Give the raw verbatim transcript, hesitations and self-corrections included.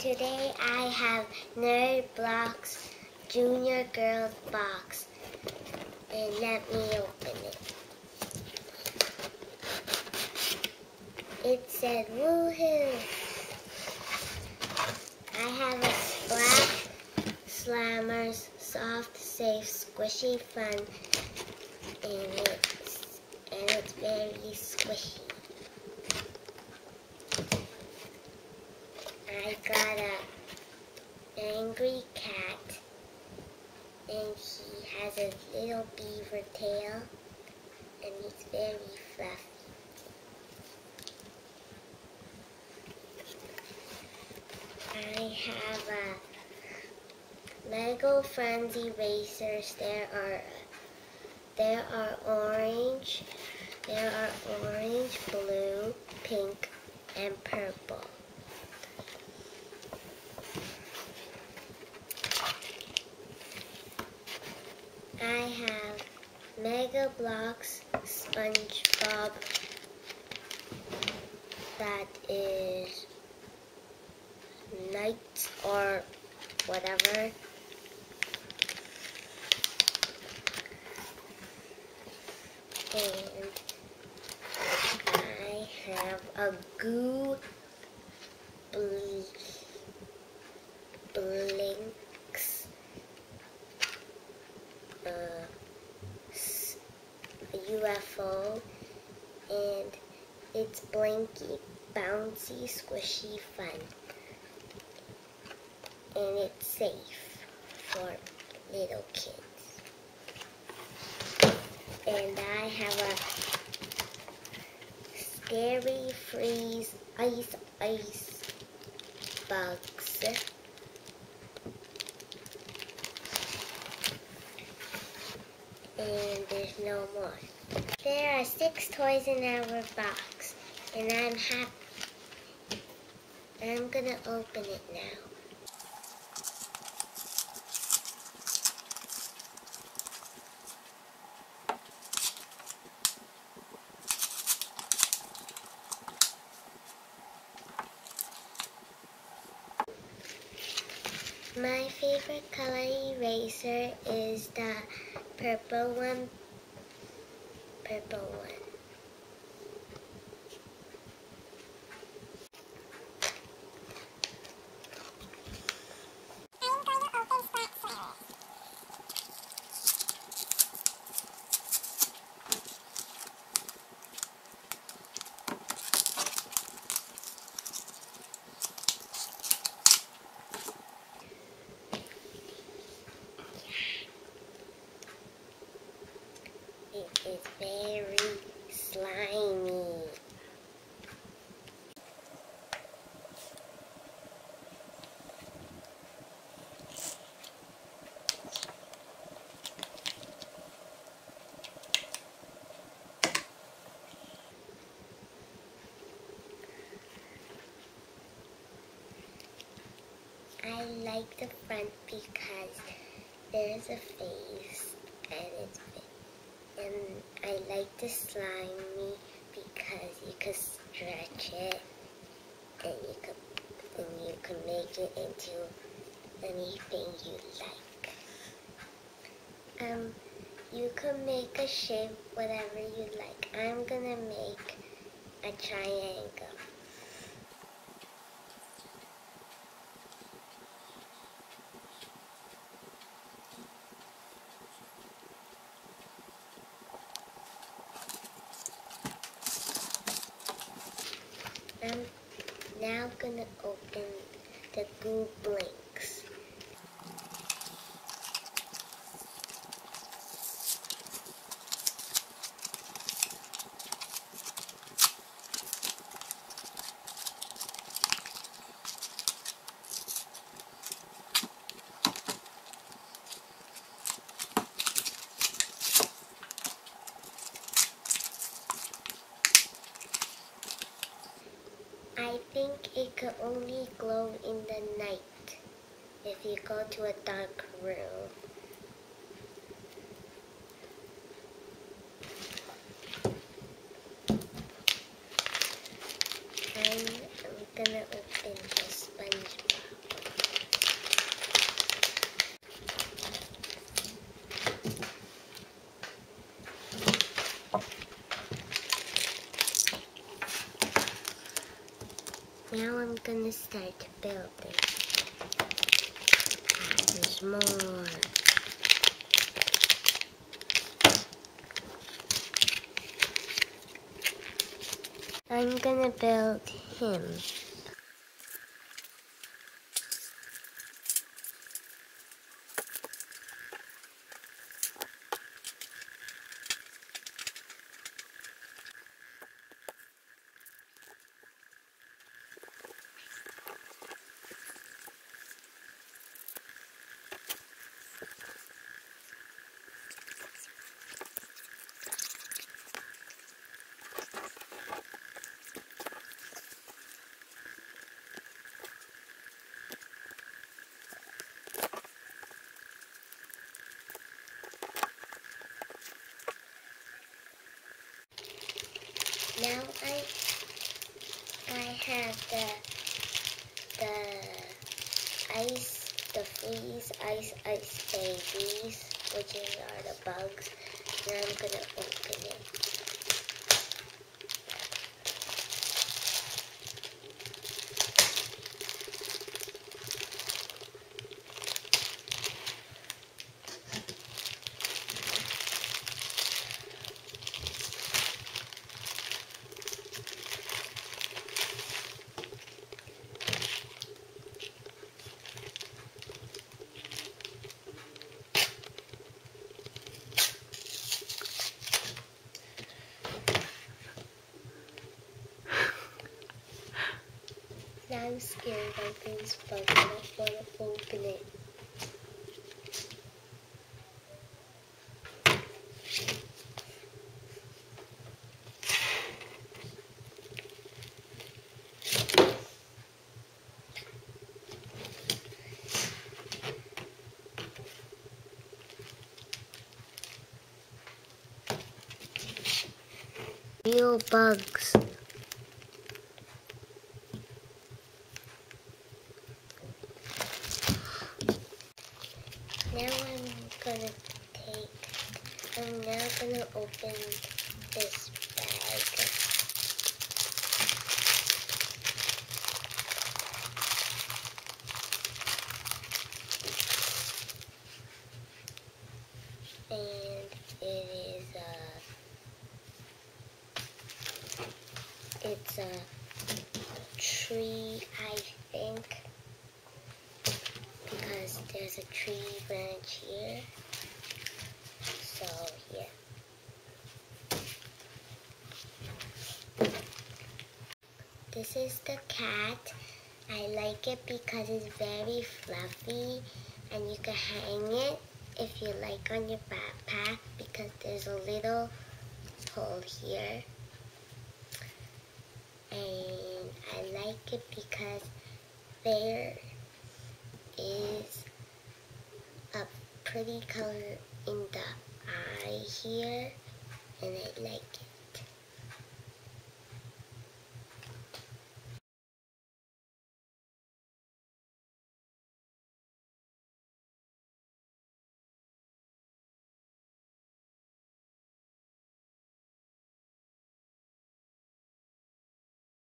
Today I have Nerd Block's Junior Girls box, and let me open it. It said woohoo! I have a Splash Slammers soft, safe, squishy fun, and it's and it's very squishy. I got a angry cat, and he has a little beaver tail, and he's very fluffy. I have a Lego Friends erasers. There are there are orange, there are orange, blue, pink, and purple. I have Mega Bloks SpongeBob that is night or whatever. And I have a Goo bl Blinks uh, a U F O, and it's blinky, bouncy, squishy fun. And it's safe for little kids. And I have a Scary Freeze Ice Ice Bugs. And there's no more. There are six toys in our box, and I'm happy. I'm gonna open it now. My favorite color eraser is the purple one. Purple one. It is very slimy. I like the front because there's a face and it's big. And I like the slimy because you can stretch it and you can and you can make it into anything you like. Um, you can make a shape whatever you like. I'm gonna make a triangle. I'm now gonna open the Goo Blinks. I think it could only glow in the night if you go to a dark room. I'm, I'm gonna open the SpongeBob. start building. Ah, there's more. I'm gonna build him. Now I I have the the ice the freeze ice ice babies, which is are the bugs. Now I'm gonna open it. Now I'm scared of this bug. I don't want to open it. Real bugs. Now I'm gonna take, I'm now gonna open this bag. And it is a, it's a tree, I think, because there's a tree branch here. So, yeah. This is the cat. I like it because it's very fluffy and you can hang it if you like on your backpack because there's a little hole here. And I like it because there is a pretty color in the eye here and I like it.